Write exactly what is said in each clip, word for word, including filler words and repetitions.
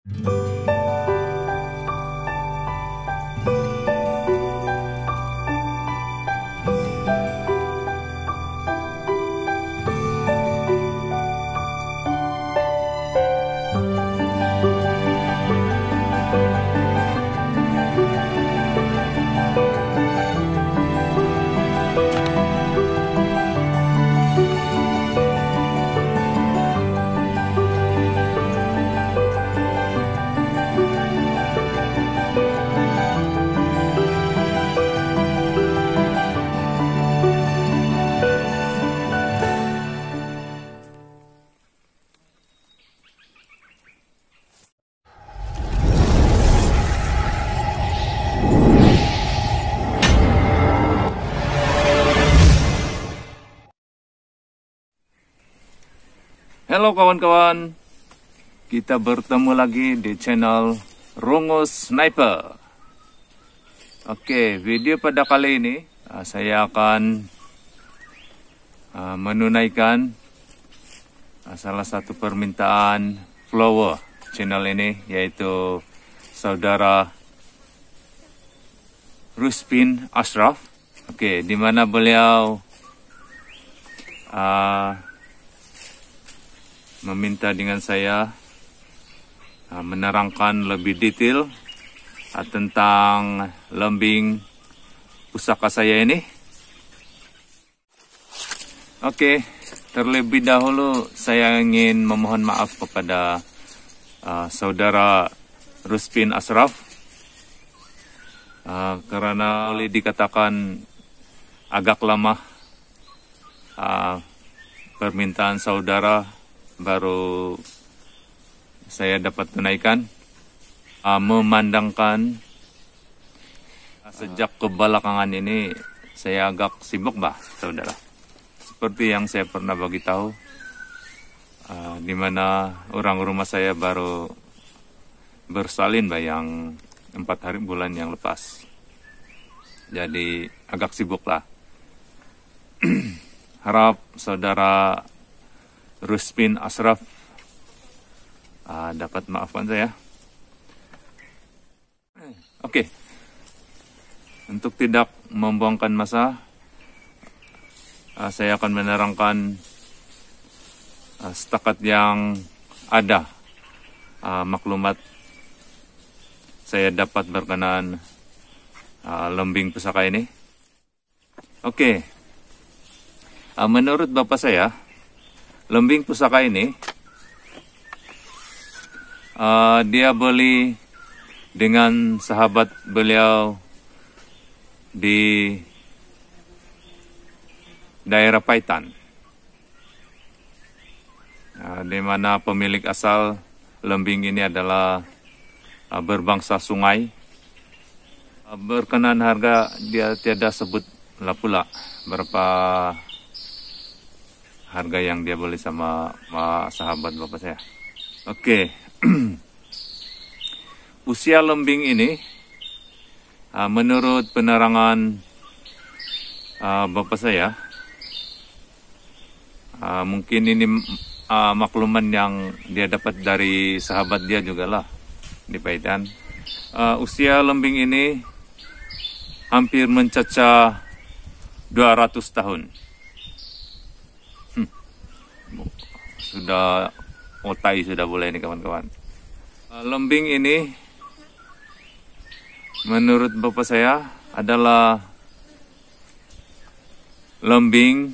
Halo kawan-kawan, kita bertemu lagi di channel Rungus Sniper. Oke, video pada kali ini saya akan menunaikan salah satu permintaan follower channel ini, yaitu saudara Ruspin Ashraf. Oke, di mana beliau uh, meminta dengan saya uh, menerangkan lebih detail uh, tentang lembing pusaka saya ini. Oke, terlebih dahulu saya ingin memohon maaf kepada uh, saudara Ruspin Ashraf uh, karena boleh dikatakan agak lama uh, permintaan saudara baru saya dapat tunaikan. Uh, memandangkan uh, sejak kebelakangan ini saya agak sibuk bah saudara. Seperti yang saya pernah bagi tahu, uh, di mana orang rumah saya baru bersalin bah yang empat hari bulan yang lepas. Jadi agak sibuk lah. Harap saudara Ruspin Ashraf uh, dapat maafkan saya. Oke, okay. Untuk tidak membuangkan masa, uh, saya akan menerangkan uh, setakat yang ada uh, maklumat saya dapat berkenaan uh, lembing pusaka ini. Oke, okay. uh, menurut bapak saya, lembing pusaka ini uh, dia beli dengan sahabat beliau di daerah Paitan, uh, di mana pemilik asal lembing ini adalah uh, berbangsa Sungai. Uh, berkenan harga dia tiada sebut lah pula berapa harga yang dia beli sama, sama sahabat bapak saya. Oke, usia lembing ini uh, menurut penerangan uh, bapak saya, uh, mungkin ini uh, makluman yang dia dapat dari sahabat dia juga lah di Paitan. Uh, usia lembing ini hampir mencecah dua ratus tahun. Sudah otai sudah boleh ini kawan-kawan. Lembing ini menurut bapak saya adalah lembing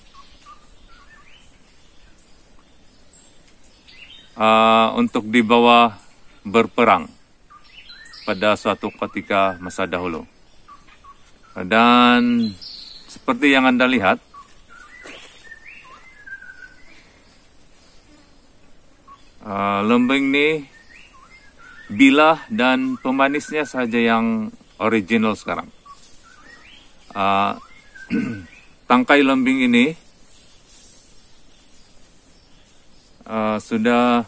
uh, untuk dibawa berperang pada suatu ketika masa dahulu. Dan seperti yang Anda lihat, Uh, lembing ini bilah dan pemanisnya saja yang original sekarang. Uh, tangkai lembing ini uh, sudah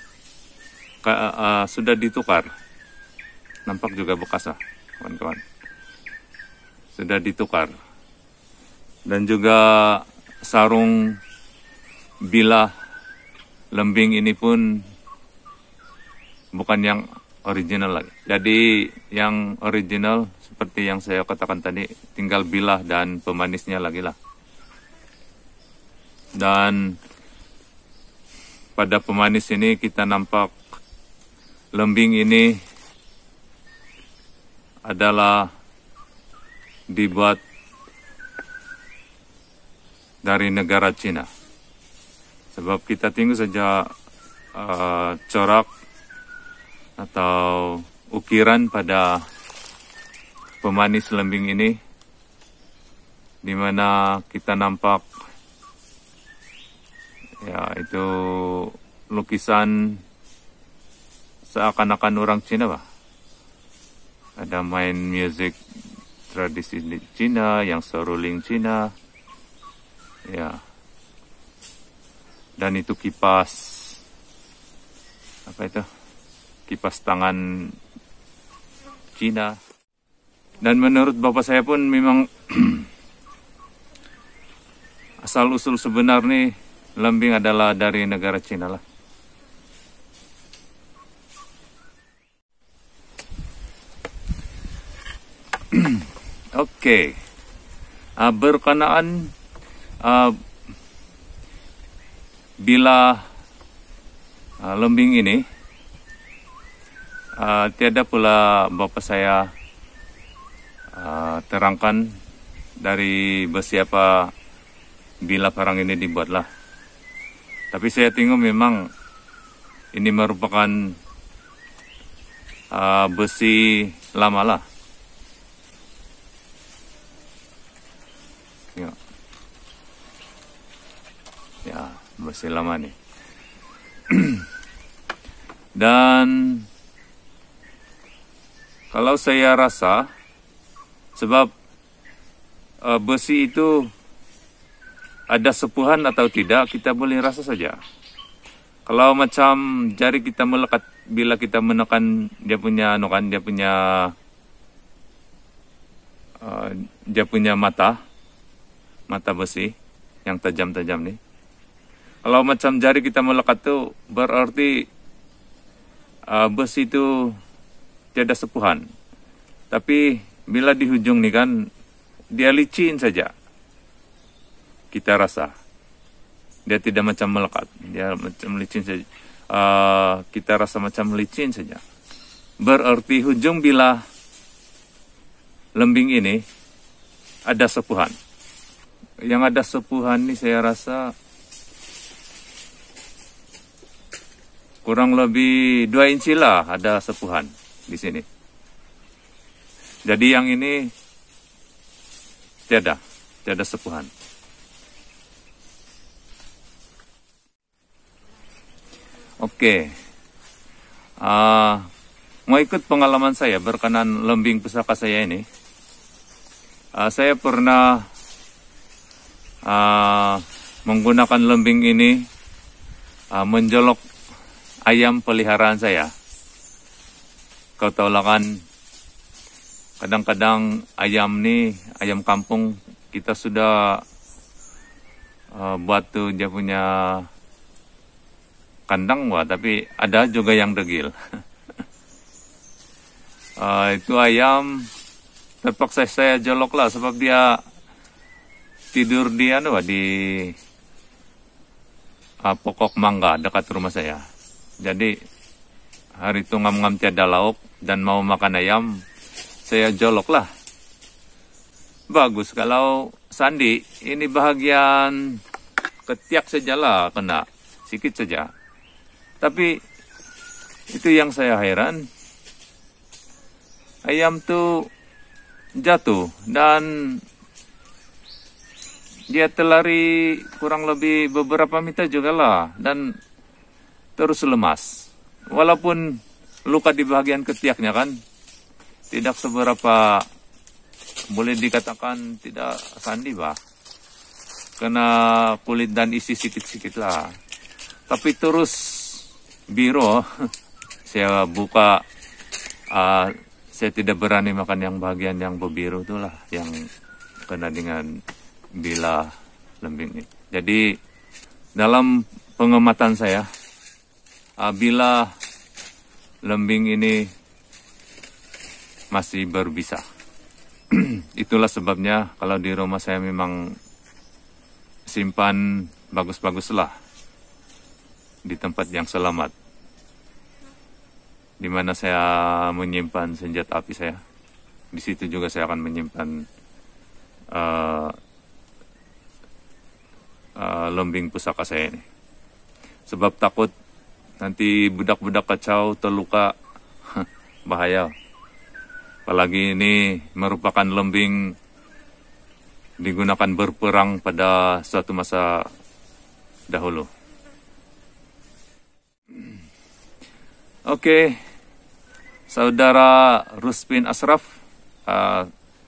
uh, sudah ditukar. Nampak juga bekasnya, kawan-kawan. Sudah ditukar. Dan juga sarung bilah lembing ini pun bukan yang original lagi. Jadi yang original seperti yang saya katakan tadi, tinggal bilah dan pemanisnya lagi lah. Dan pada pemanis ini kita nampak lembing ini adalah dibuat dari negara Cina. Sebab kita tengok saja uh, corak atau ukiran pada pemanis lembing ini, di mana kita nampak ya itu lukisan seakan-akan orang Cina, bah. Ada main musik tradisi Cina, yang seruling Cina, ya. Dan itu kipas, apa itu? Kipas tangan Cina. Dan menurut bapak saya pun memang asal-usul sebenar nih lembing adalah dari negara Cina lah. Oke, okay. uh, berkenaan uh, bila uh, lembing ini uh, tiada pula bapak saya uh, terangkan dari bersiapa bila parang ini dibuatlah. Tapi saya tengok memang ini merupakan uh, besi lama lah. Ya. Ya, besi lama nih. Dan kalau saya rasa, sebab uh, besi itu ada sepuhan atau tidak, kita boleh rasa saja. Kalau macam jari kita melekat, bila kita menekan dia punya, anu kan, dia punya, uh, dia punya mata, mata besi yang tajam-tajam nih. Kalau macam jari kita melekat tuh berarti uh, besi itu tiada sepuhan. Tapi bila di hujung nih kan dia licin saja. Kita rasa dia tidak macam melekat, dia macam licin saja. Uh, kita rasa macam licin saja. Berarti hujung bila lembing ini ada sepuhan. Yang ada sepuhan ini saya rasa kurang lebih dua inci lah ada sepuhan di sini. Jadi yang ini tiada, tiada sepuhan. Oke, uh, mau ikut pengalaman saya berkenan lembing pusaka saya ini. Uh, saya pernah uh, menggunakan lembing ini uh, menjolok ayam peliharaan saya. Kau tahu lah kan, kadang-kadang ayam nih, ayam kampung kita sudah uh, buat tuh dia punya kandang, wah, tapi ada juga yang degil. uh, itu ayam terpaksa saya jolok lah sebab dia tidur di anu di uh, pokok mangga dekat rumah saya. Jadi hari itu ngam-ngam tiada lauk dan mau makan ayam, saya jolok lah. Bagus kalau Sandi ini bahagian ketiak saja lah kena, sedikit saja. Tapi itu yang saya heran, ayam tuh jatuh dan dia terlari kurang lebih beberapa meter juga lah dan terus lemas. Walaupun luka di bagian ketiaknya kan tidak seberapa, boleh dikatakan tidak Sandi bah, kena kulit dan isi sedikit-sedikit lah. Tapi terus biru, saya buka, uh, saya tidak berani makan yang bagian yang berbiru itulah yang kena dengan bila lembing ini. Jadi dalam pengamatan saya, uh, bila lembing ini masih berbisa. Itulah sebabnya kalau di rumah saya memang simpan bagus-baguslah di tempat yang selamat, di mana saya menyimpan senjata api saya. Di situ juga saya akan menyimpan uh, uh, lembing pusaka saya ini. Sebab takut nanti budak-budak kacau terluka, bahaya. Apalagi ini merupakan lembing digunakan berperang pada suatu masa dahulu. Oke, Saudara Ruspin Ashraf, uh,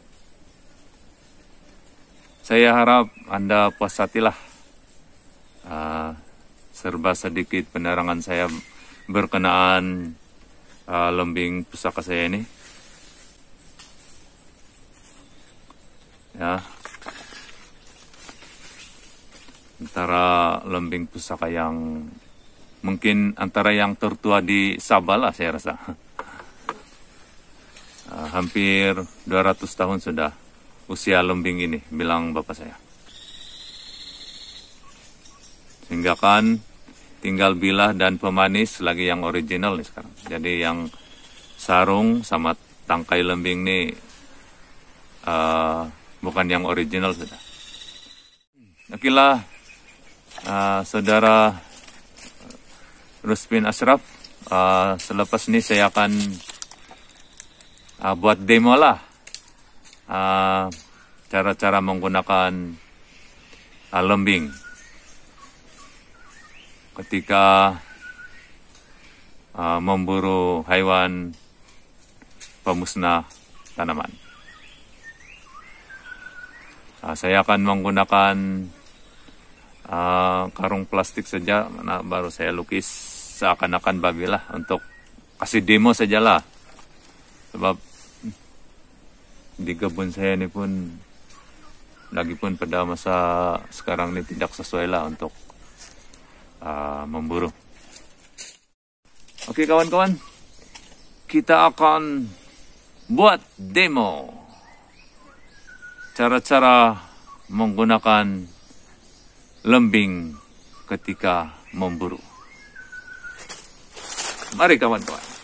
saya harap Anda puas hatilah uh, serba sedikit penerangan saya berkenaan uh, lembing pusaka saya ini. Ya, antara lembing pusaka yang mungkin antara yang tertua di Sabah lah saya rasa. Uh, hampir dua ratus tahun sudah usia lembing ini, bilang bapak saya. Sehingga kan tinggal bilah dan pemanis lagi yang original nih sekarang. Jadi yang sarung sama tangkai lembing nih uh, bukan yang original sudah. Okelah, uh, Saudara Ruspin Ashraf, uh, selepas ini saya akan uh, buat demo lah cara-cara uh, menggunakan uh, lembing ketika uh, memburu hewan pemusnah tanaman. Uh, saya akan menggunakan uh, karung plastik saja, nah, baru saya lukis seakan-akan babilah untuk kasih demo sajalah. Sebab di kebun saya ini pun lagi pun pada masa sekarang ini tidak sesuai lah untuk uh, memburu. Oke kawan-kawan, kita akan buat demo cara-cara menggunakan lembing ketika memburu. Mari kawan-kawan.